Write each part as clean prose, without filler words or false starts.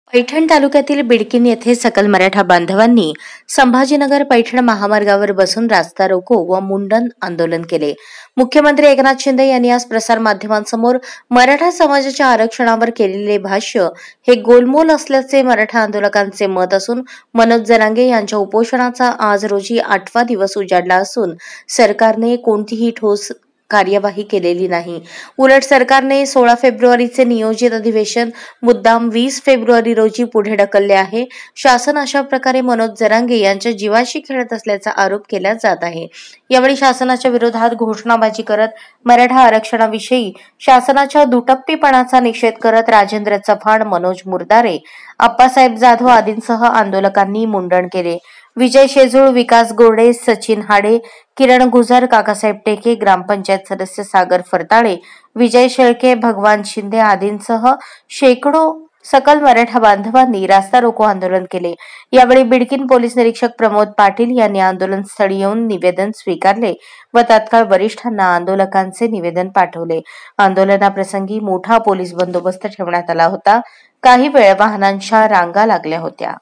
पैठण तालुक्यातील बिडकीन येथे सकल मराठा बांधवांनी संभाजीनगर पैठण महामार्गावर बसून रास्ता रोको व मुंडन आंदोलन केले। मुख्यमंत्री एकनाथ शिंदे यांनी आज प्रसार माध्यमांसमोर मराठा समाजाच्या आरक्षणावर केलेले भाष्य हे गोलमोल असल्याचे मराठा आंदोलकांचे मत असून मनोज जरांगे यांच्या उपोषणाचा आज रोजी 8वा दिवस उजाडला असून सरकारने कोणतीही ठोस कार्यवाही केलेली नाही। उलट सरकारने 16 फेब्रुवारीचे नियोजित अधिवेशन मुद्दाम 20 फेब्रुवारी रोजी पुढे ढकलले आहे। शासन अशा प्रकारे मनोज जरांगे यांच्या जीवाशी खेळत असल्याचा आरोप केला जात आहे। यावेळी शासनाच्या विरोधात घोषणाबाजी करत मराठा आरक्षणाविषयी शासनाच्या दुटप्पीपणाचा निषेध करत राजेंद्र चव्हाण, मनोज मुर्दारे, आप्पासाहेब जाधव आदींसह आंदोलकांनी मुंडन केले। विजय शेजूळ, विकास गोरडे, सचिन हाडे, किरण गुजर, काकासाहेब टेके, ग्रामपंचायत सदस्य सागर फरताळे, विजय शेळके, भगवान शिंदे आदींसह शेकडो सकल मराठा बांधवांनी रास्ता रोको आंदोलन केले। यावेळी बिडकीन पोलीस निरीक्षक प्रमोद पाटील यांनी आंदोलनस्थळी येऊन निवेदन स्वीकारले व तात्काळ वरिष्ठांना आंदोलकांचे निवेदन पाठवले। आंदोलनाप्रसंगी मोठा पोलीस बंदोबस्त ठेवण्यात आला होता। काही वेळ वाहनांच्या रांगा लागल्या होत्या।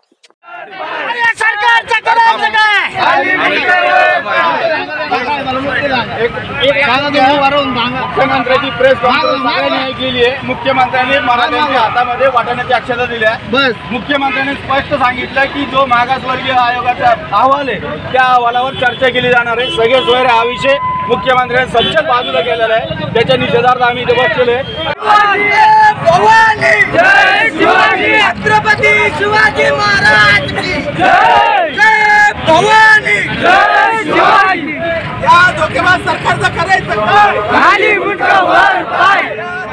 मुख्यमंत्र्यांची प्रेस कॉन्फरन्स केली आहे। मुख्यमंत्र्यांनी मराठ्यांच्या हातामध्ये वाटण्याची अक्षता दिली आहे। बस मुख्यमंत्र्यांनी स्पष्ट सांगितलं की जो मागासवर्गीय आयोगाचा अहवाल आहे त्या अहवालावर चर्चा केली जाणार आहे। सगळे सोयरे हा विषय मुख्यमंत्र्यांनी सज्जत बाजूला केलेला आहे, त्याच्या निषेधार्थ आम्ही इथे बसलेलो आहे। छत्रपती शिवाजी महाराज की जय, जय भवानी, जय शिवाजी। या धोकेबाज सरकारचं करायचं काय? खाली मुंडका वर पाय।